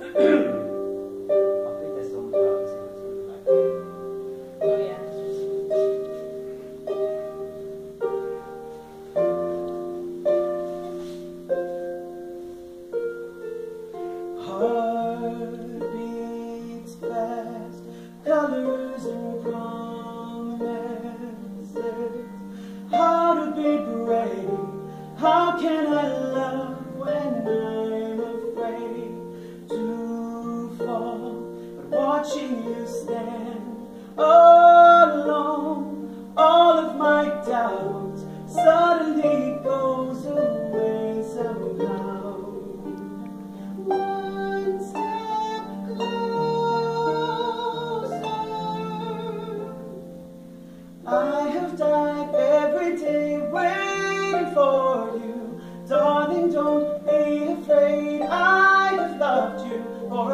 think there's so much about this in like. Oh yeah. Heart beats fast, colors and promises. How to be brave? How can I love when I'm afraid to fall? But watching you stand all alone, all of my doubts suddenly goes away somehow. One step closer. I have died every day waiting for you. Darling, don't be afraid. I have loved you for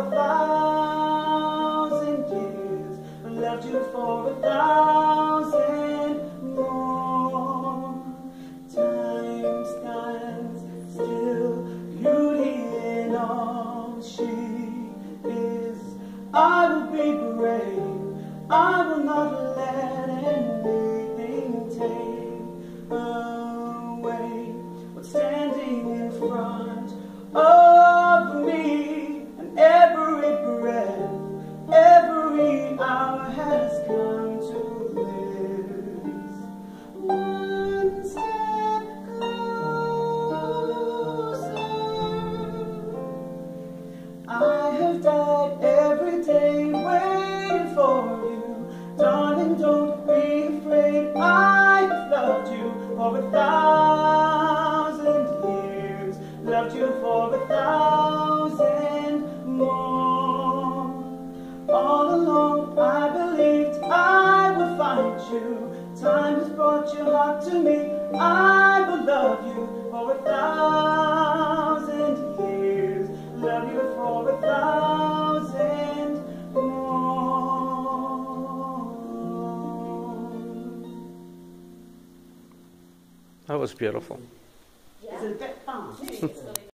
1,000 years. Loved you for 1,000 more. Time stands still, beauty in all she is. I will be brave. I will not let anything take away what's standing in front of me. And every breath, every hour has come to this. One step closer. I have died every day waiting for you. Darling, don't be afraid. I have loved you for 1,000 years. Loved you for 1,000 more. All along I believed I would find you. Time has brought your heart to me. I will love you for 1,000 years. Love you for 1,000 more. That was beautiful. Yeah. Is it a bit fast?